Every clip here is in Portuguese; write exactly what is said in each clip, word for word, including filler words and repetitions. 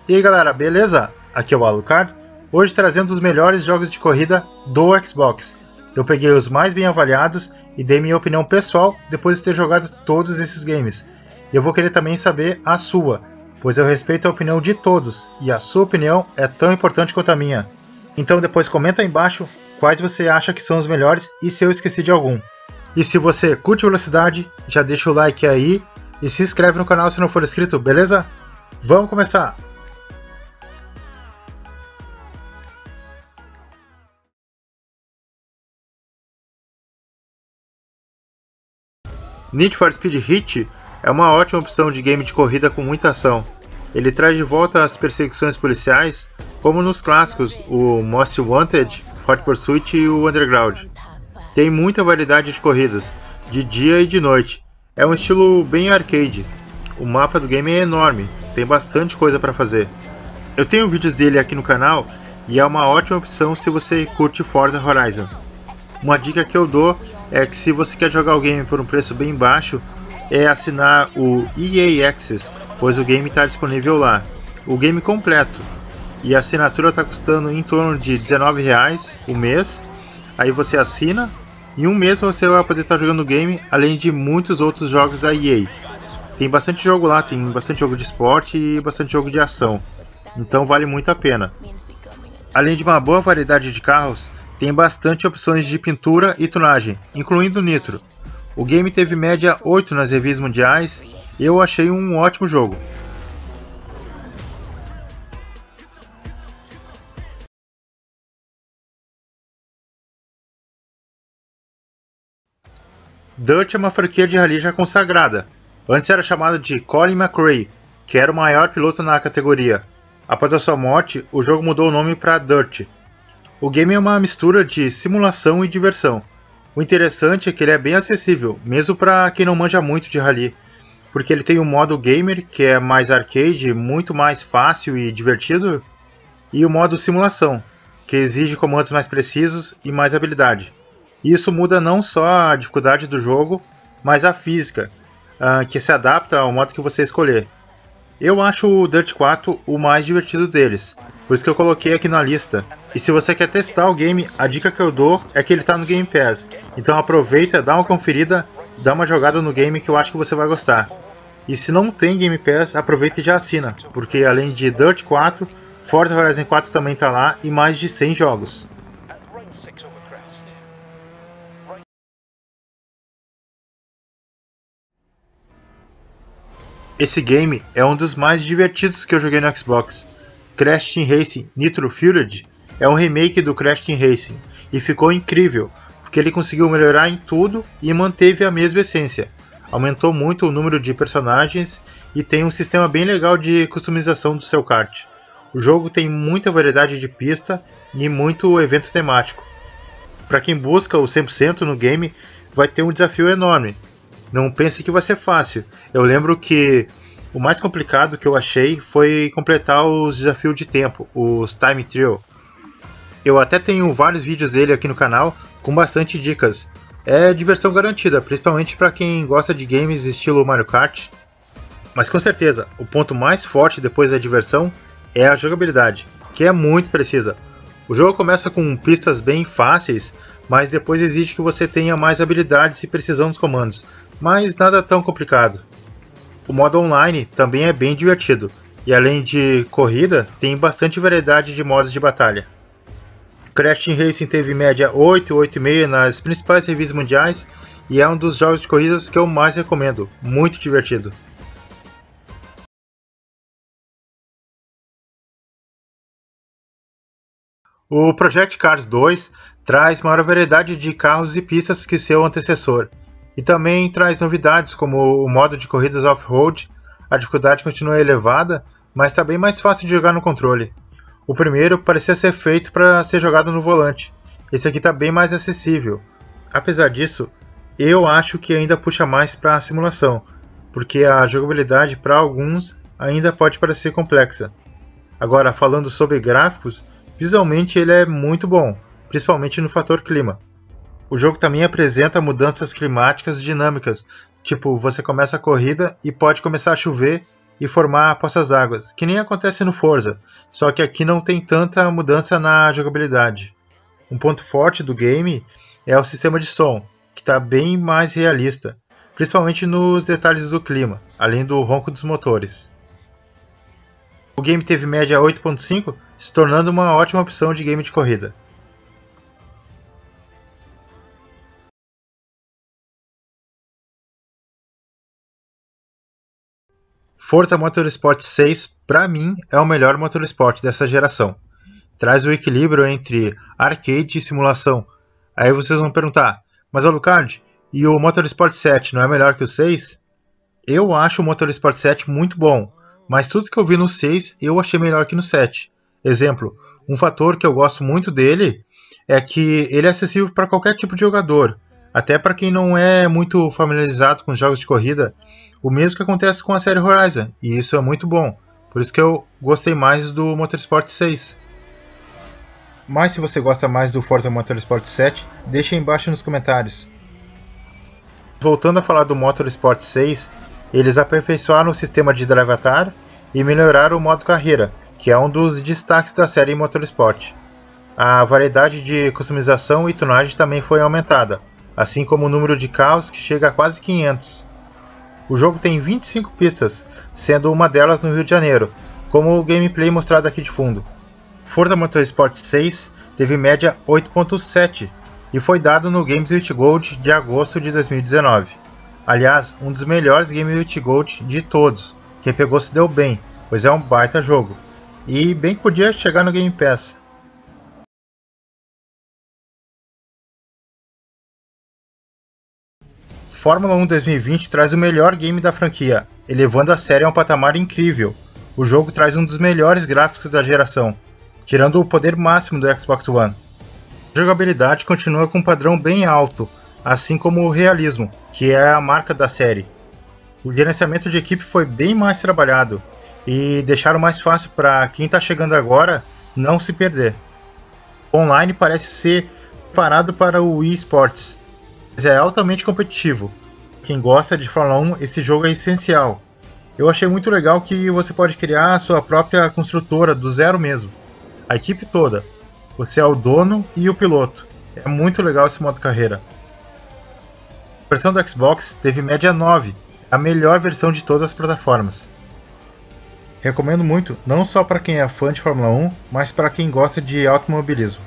E aí galera, beleza? Aqui é o Alucard, hoje trazendo os melhores jogos de corrida do Xbox. Eu peguei os mais bem avaliados e dei minha opinião pessoal depois de ter jogado todos esses games. E eu vou querer também saber a sua, pois eu respeito a opinião de todos e a sua opinião é tão importante quanto a minha. Então depois comenta aí embaixo quais você acha que são os melhores e se eu esqueci de algum. E se você curte velocidade, já deixa o like aí e se inscreve no canal se não for inscrito, beleza? Vamos começar! Need for Speed Heat é uma ótima opção de game de corrida com muita ação. Ele traz de volta as perseguições policiais, como nos clássicos, o Most Wanted, Hot Pursuit e o Underground. Tem muita variedade de corridas, de dia e de noite. É um estilo bem arcade. O mapa do game é enorme, tem bastante coisa para fazer. Eu tenho vídeos dele aqui no canal e é uma ótima opção se você curte Forza Horizon. Uma dica que eu dou é que se você quer jogar o game por um preço bem baixo, é assinar o E A Access, pois o game está disponível lá, o game completo, e a assinatura está custando em torno de dezenove reais o mês. Aí você assina, e em um mês você vai poder estar jogando o game, além de muitos outros jogos da E A. Tem bastante jogo lá, tem bastante jogo de esporte e bastante jogo de ação, então vale muito a pena. Além de uma boa variedade de carros, tem bastante opções de pintura e tunagem, incluindo nitro. O game teve média oito nas reviews mundiais e eu achei um ótimo jogo. Dirt é uma franquia de rally já consagrada. Antes era chamado de Colin McRae, que era o maior piloto na categoria. Após a sua morte, o jogo mudou o nome para Dirt. O game é uma mistura de simulação e diversão. O interessante é que ele é bem acessível, mesmo para quem não manja muito de rally, porque ele tem o modo gamer, que é mais arcade, muito mais fácil e divertido, e o modo simulação, que exige comandos mais precisos e mais habilidade. E isso muda não só a dificuldade do jogo, mas a física, que se adapta ao modo que você escolher. Eu acho o Dirt quatro o mais divertido deles, por isso que eu coloquei aqui na lista. E se você quer testar o game, a dica que eu dou é que ele está no Game Pass. Então aproveita, dá uma conferida, dá uma jogada no game que eu acho que você vai gostar. E se não tem Game Pass, aproveita e já assina, porque além de Dirt quatro, Forza Horizon quatro também está lá e mais de cem jogos. Esse game é um dos mais divertidos que eu joguei no Xbox. Crash Team Racing Nitro Fueled é um remake do Crash Team Racing e ficou incrível, porque ele conseguiu melhorar em tudo e manteve a mesma essência. Aumentou muito o número de personagens e tem um sistema bem legal de customização do seu kart. O jogo tem muita variedade de pista e muito evento temático. Para quem busca o cem por cento no game, vai ter um desafio enorme. Não pense que vai ser fácil. Eu lembro que o mais complicado que eu achei foi completar os desafios de tempo, os Time Trial. Eu até tenho vários vídeos dele aqui no canal com bastante dicas. É diversão garantida, principalmente para quem gosta de games estilo Mario Kart. Mas com certeza, o ponto mais forte depois da diversão é a jogabilidade, que é muito precisa. O jogo começa com pistas bem fáceis, mas depois exige que você tenha mais habilidades e precisão dos comandos, mas nada tão complicado. O modo online também é bem divertido, e além de corrida, tem bastante variedade de modos de batalha. Crash Team Racing teve média oito, oito vírgula cinco nas principais reviews mundiais, e é um dos jogos de corridas que eu mais recomendo, muito divertido. O Project Cars dois traz maior variedade de carros e pistas que seu antecessor, e também traz novidades como o modo de corridas off-road. A dificuldade continua elevada, mas está bem mais fácil de jogar no controle. O primeiro parecia ser feito para ser jogado no volante, esse aqui está bem mais acessível. Apesar disso, eu acho que ainda puxa mais para a simulação, porque a jogabilidade para alguns ainda pode parecer complexa. Agora, falando sobre gráficos, visualmente ele é muito bom, principalmente no fator clima. O jogo também apresenta mudanças climáticas dinâmicas, tipo você começa a corrida e pode começar a chover e formar poças d'água, que nem acontece no Forza, só que aqui não tem tanta mudança na jogabilidade. Um ponto forte do game é o sistema de som, que está bem mais realista, principalmente nos detalhes do clima, além do ronco dos motores. O game teve média oito ponto cinco, se tornando uma ótima opção de game de corrida. Forza Motorsport seis, para mim, é o melhor Motorsport dessa geração. Traz o equilíbrio entre arcade e simulação. Aí vocês vão perguntar, mas Alucard, e o Motorsport sete não é melhor que o seis? Eu acho o Motorsport sete muito bom, mas tudo que eu vi no seis eu achei melhor que no sete. Exemplo, um fator que eu gosto muito dele é que ele é acessível para qualquer tipo de jogador, até para quem não é muito familiarizado com os jogos de corrida, o mesmo que acontece com a série Horizon, e isso é muito bom, por isso que eu gostei mais do Motorsport seis. Mas se você gosta mais do Forza Motorsport sete, deixa aí embaixo nos comentários. Voltando a falar do Motorsport seis, eles aperfeiçoaram o sistema de Drive Avatar e melhoraram o modo carreira, que é um dos destaques da série Motorsport. A variedade de customização e tunagem também foi aumentada, assim como o número de carros, que chega a quase quinhentos. O jogo tem vinte e cinco pistas, sendo uma delas no Rio de Janeiro, como o gameplay mostrado aqui de fundo. Forza Motorsport seis teve média oito ponto sete e foi dado no Games with Gold de agosto de dois mil e dezenove. Aliás, um dos melhores Games with Gold de todos. Quem pegou se deu bem, pois é um baita jogo. E bem que podia chegar no Game Pass. Fórmula um dois mil e vinte traz o melhor game da franquia, elevando a série a um patamar incrível. O jogo traz um dos melhores gráficos da geração, tirando o poder máximo do Xbox One. A jogabilidade continua com um padrão bem alto, assim como o realismo, que é a marca da série. O gerenciamento de equipe foi bem mais trabalhado, e deixaram mais fácil para quem está chegando agora não se perder. O online parece ser preparado para o eSports, mas é altamente competitivo. Quem gosta de Fórmula um, esse jogo é essencial. Eu achei muito legal que você pode criar a sua própria construtora do zero mesmo. A equipe toda. Você é o dono e o piloto. É muito legal esse modo carreira. A versão do Xbox teve média nove, a melhor versão de todas as plataformas. Recomendo muito, não só para quem é fã de Fórmula um, mas para quem gosta de automobilismo.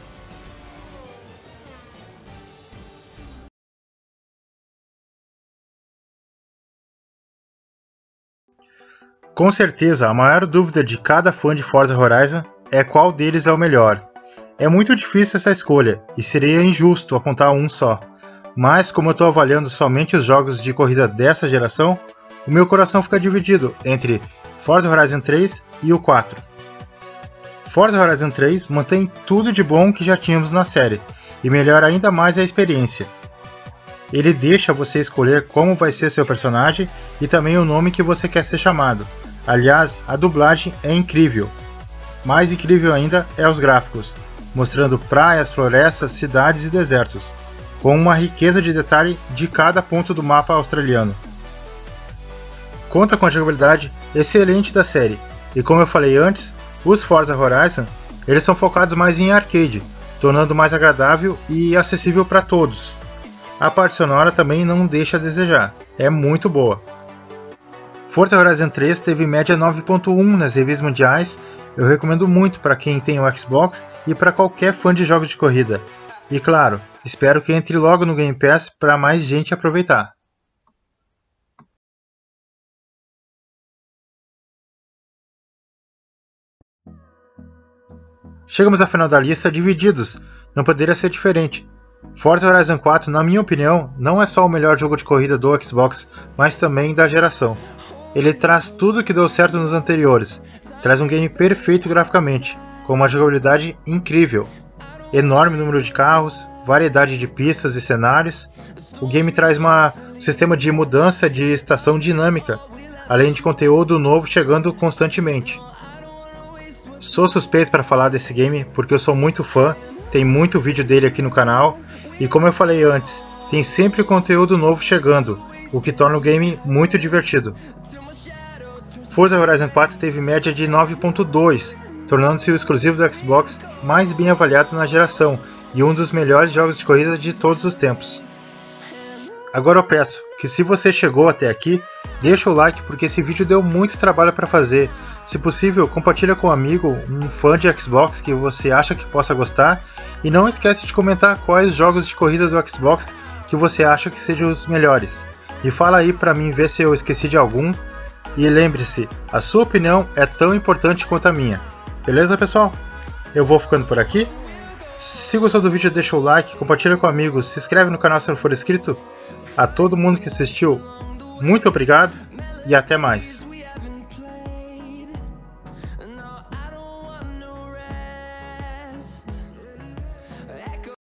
Com certeza, a maior dúvida de cada fã de Forza Horizon é qual deles é o melhor. É muito difícil essa escolha, e seria injusto apontar um só. Mas como eu estou avaliando somente os jogos de corrida dessa geração, o meu coração fica dividido entre Forza Horizon três e o quatro. Forza Horizon três mantém tudo de bom que já tínhamos na série, e melhora ainda mais a experiência. Ele deixa você escolher como vai ser seu personagem e também o nome que você quer ser chamado. Aliás, a dublagem é incrível. Mais incrível ainda é os gráficos, mostrando praias, florestas, cidades e desertos, com uma riqueza de detalhe de cada ponto do mapa australiano. Conta com a jogabilidade excelente da série, e como eu falei antes, os Forza Horizon eles são focados mais em arcade, tornando mais agradável e acessível para todos. A parte sonora também não deixa a desejar, é muito boa. Forza Horizon três teve média nove ponto um nas reviews mundiais, eu recomendo muito para quem tem o Xbox e para qualquer fã de jogos de corrida. E claro, espero que entre logo no Game Pass para mais gente aproveitar. Chegamos ao final da lista divididos, não poderia ser diferente. Forza Horizon quatro, na minha opinião, não é só o melhor jogo de corrida do Xbox, mas também da geração. Ele traz tudo que deu certo nos anteriores, traz um game perfeito graficamente, com uma jogabilidade incrível, enorme número de carros, variedade de pistas e cenários. O game traz uma, um sistema de mudança de estação dinâmica, além de conteúdo novo chegando constantemente. Sou suspeito para falar desse game porque eu sou muito fã, tem muito vídeo dele aqui no canal, e como eu falei antes, tem sempre conteúdo novo chegando, o que torna o game muito divertido. Forza Horizon quatro teve média de nove ponto dois, tornando-se o exclusivo do Xbox mais bem avaliado na geração e um dos melhores jogos de corrida de todos os tempos. Agora eu peço que, se você chegou até aqui, deixa o like porque esse vídeo deu muito trabalho para fazer. Se possível, compartilha com um amigo, um fã de Xbox que você acha que possa gostar, e não esquece de comentar quais jogos de corrida do Xbox que você acha que sejam os melhores. Me fala aí para mim ver se eu esqueci de algum. E lembre-se, a sua opinião é tão importante quanto a minha. Beleza, pessoal? Eu vou ficando por aqui. Se gostou do vídeo, deixa o like, compartilha com amigos, se inscreve no canal se não for inscrito. A todo mundo que assistiu, muito obrigado e até mais.